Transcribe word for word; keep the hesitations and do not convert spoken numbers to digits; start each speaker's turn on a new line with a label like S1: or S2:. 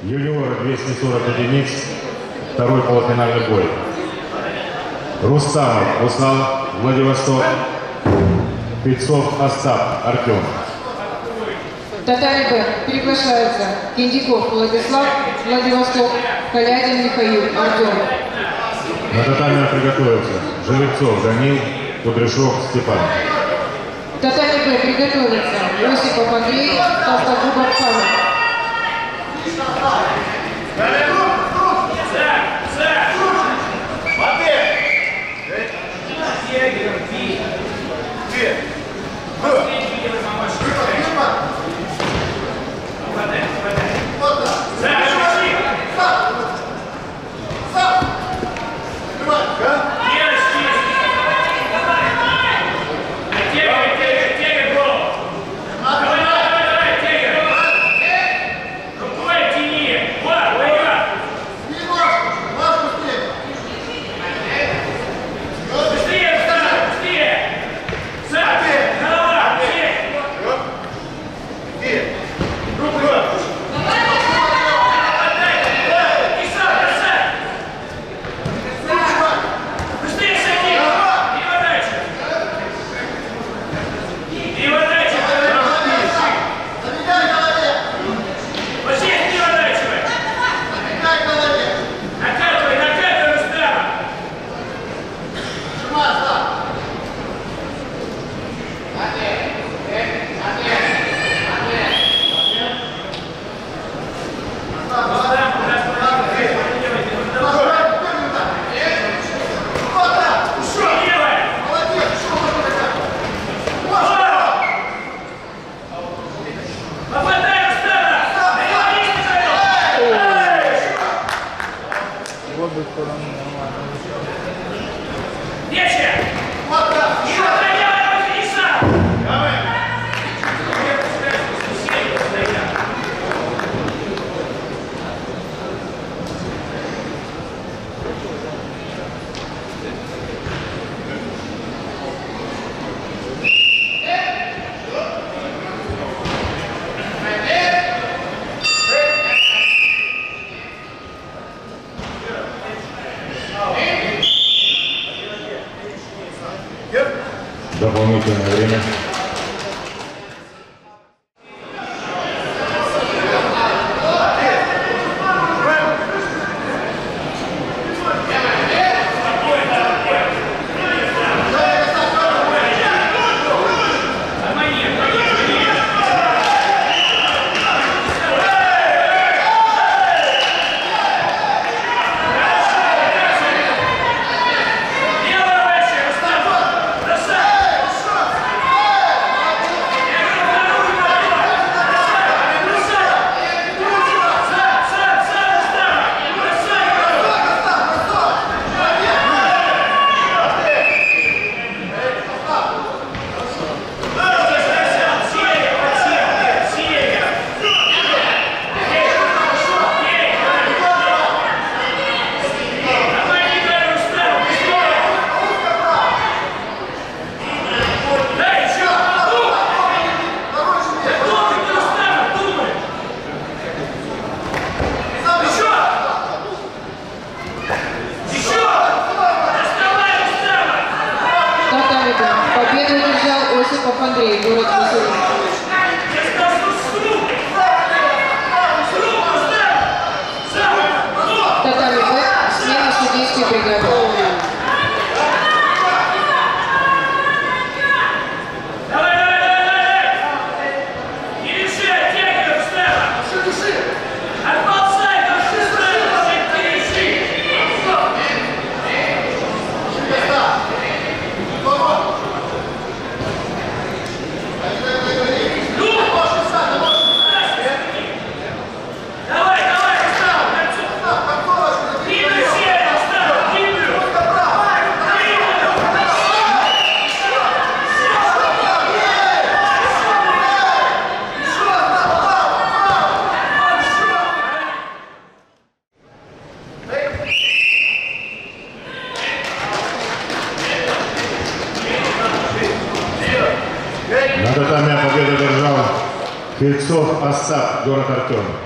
S1: Юниоры двести сорок единиц, второй полуфинальный бой. Рустамов Руслан, Владивосток, Пиццов Остап, Артем.
S2: Татарин Б приглашается Киндиков Владислав, Владивосток, Калядин Михаил, Артем.
S1: На татами приготовился Жеребцов Данил, Кудряшов Степан.
S2: Татарин Б приготовится Осипов Андрей, Толстогубов Павел.
S1: Дополнительное время.
S2: Победу одержал Осипов Андрей, город Миссури. Татами Б, смена судейской бригады.
S1: На татами победу держал Пиццов Остап, город Артем.